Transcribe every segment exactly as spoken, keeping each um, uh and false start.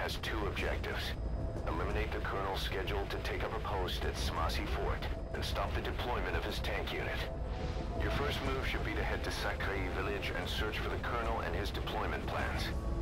has two objectives. Eliminate the colonel scheduled to take up a post at Smasi Fort, and stop the deployment of his tank unit. Your first move should be to head to Sacré village and search for the colonel and his deployment plans.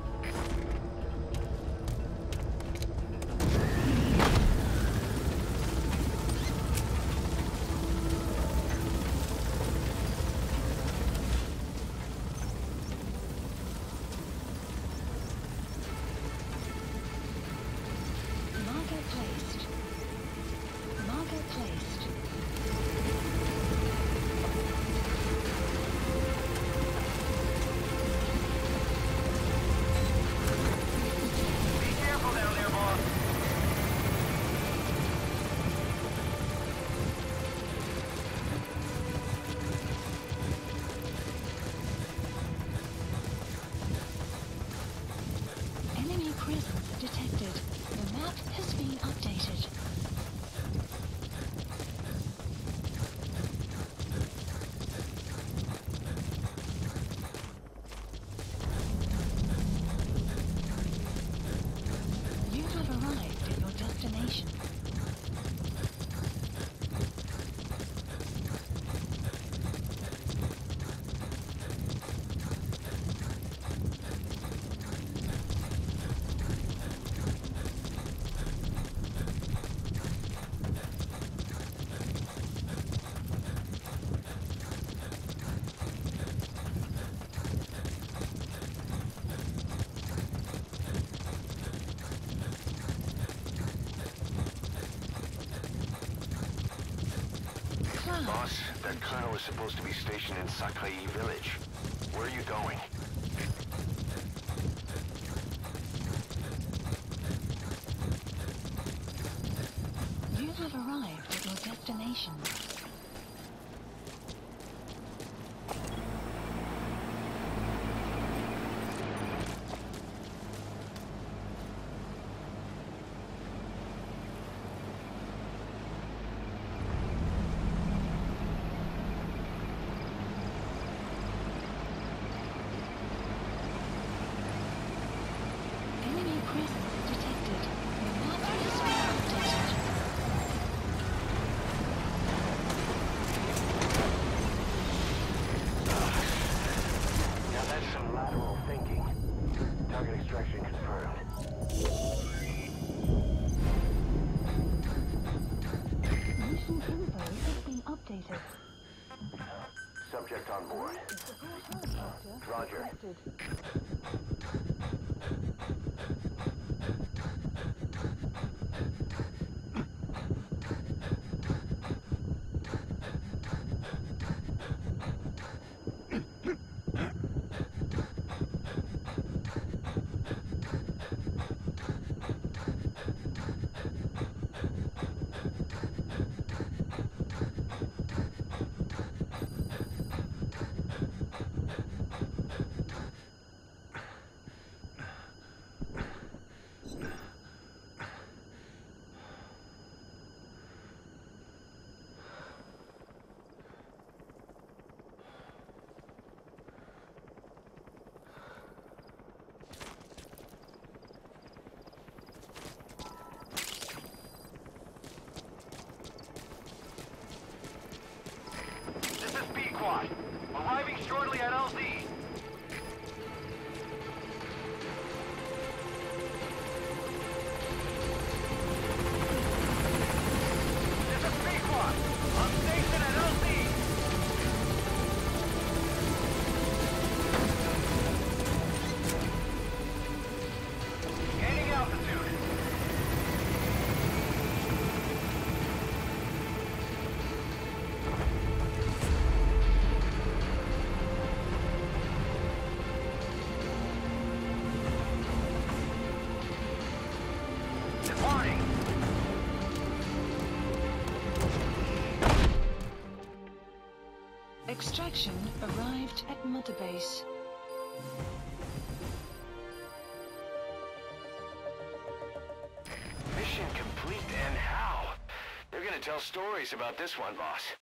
Boss, that colonel is supposed to be stationed in Sacré village. Where are you going? You have arrived at your destination. Subject on board. Roger. Arriving shortly at L Z. This is Pequot. I'm stationed at L Z. Gaining altitude. Extraction arrived at Mother Base. Mission complete, and how? They're gonna tell stories about this one, boss.